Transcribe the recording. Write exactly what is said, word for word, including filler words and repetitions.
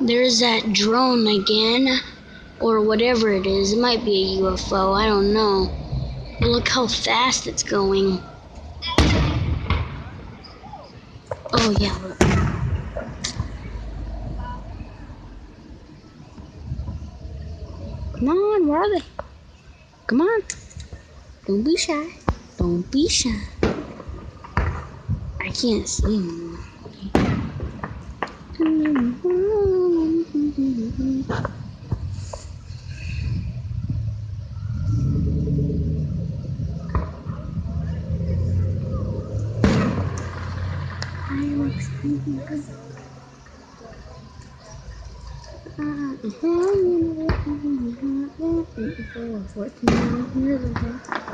There's that drone again, or whatever it is. It might be a U F O, I don't know. But look how fast it's going. Oh yeah, look. Come on, where are they? Come on. Don't be shy. Don't be shy. I can't see them. fourteen years ago.